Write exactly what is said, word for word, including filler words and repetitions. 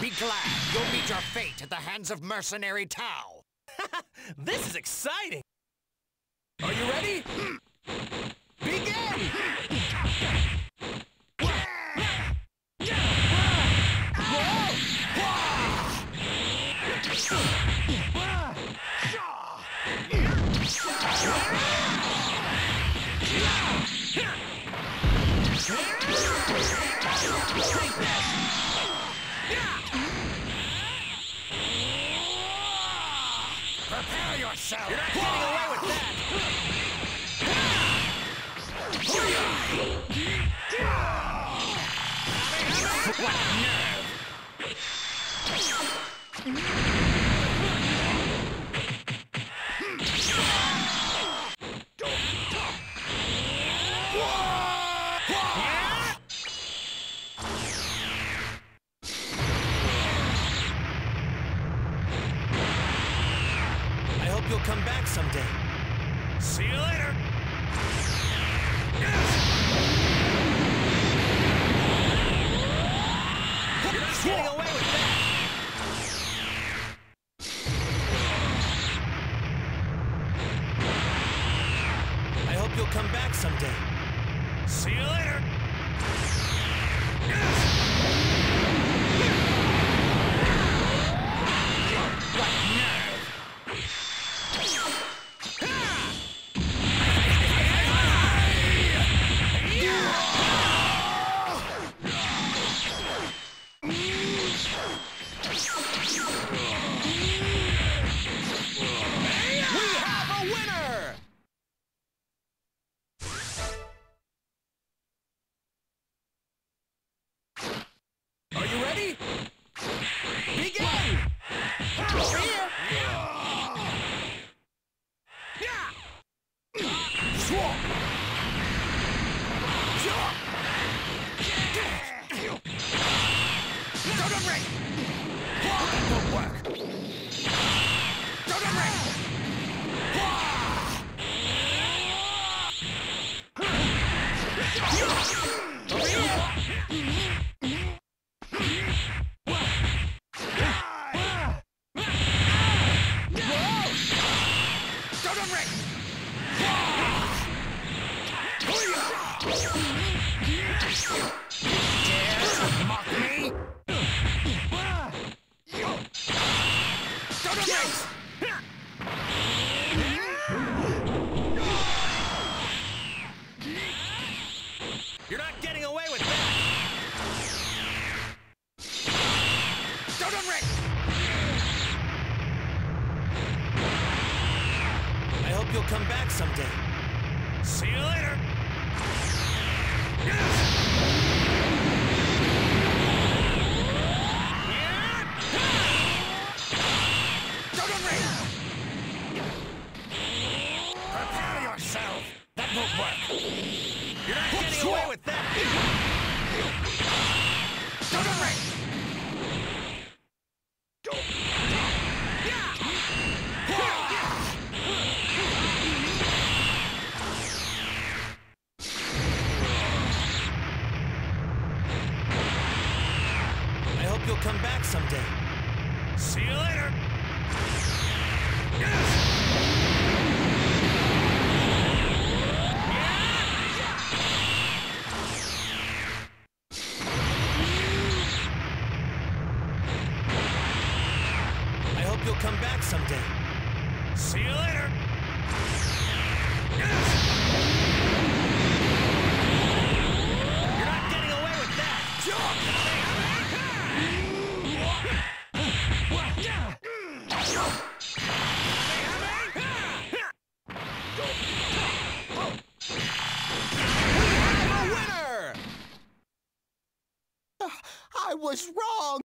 Be glad you'll meet your fate at the hands of mercenary Tao. This is exciting! Are you ready? Begin! Prepare yourself! You're not getting away with that! What nerve! I hope you'll come back someday. See you later! You're not getting away with that! I hope you'll come back someday. See you later! What nerve! Are you ready? Begin! Over here! Don't ring! That won't work! Don't ring! Over here! Don't ring! Dare to mock me? Don't ring! You're not getting away with that! Don't ring! I hope you'll come back someday. See you later! Don't ring! Prepare yourself! That won't work! You're not getting away with that! Don't ring! I hope you'll come back someday. See you later! I hope you'll come back someday. See you later! You're not getting away with that! I was wrong!